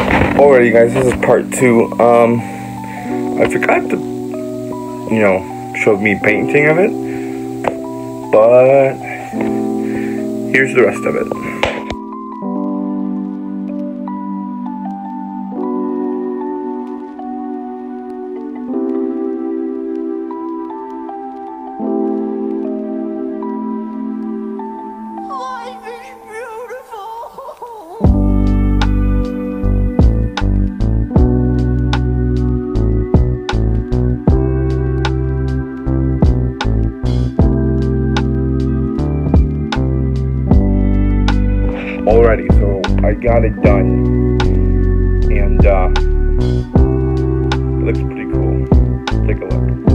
Alrighty guys, this is part 2. I forgot to, show me painting of it, but here's the rest of it. Alrighty, so I got it done, and it looks pretty cool. Take a look.